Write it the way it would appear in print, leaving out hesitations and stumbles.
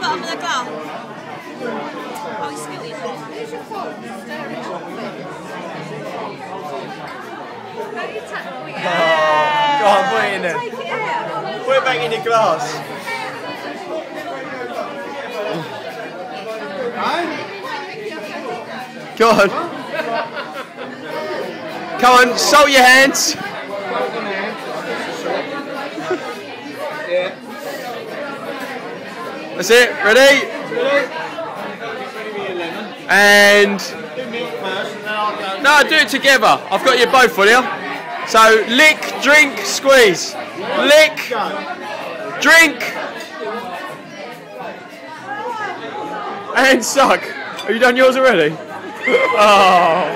bottom of the glass. Oh, you spilled it. Oh, go on, put it in there. Put it back in your glass. Go on. Come on, salt your hands. That's it, ready? And no, do it together. I've got you both for you. So lick, drink, squeeze. Lick, drink, and suck. Have you done yours already? Oh.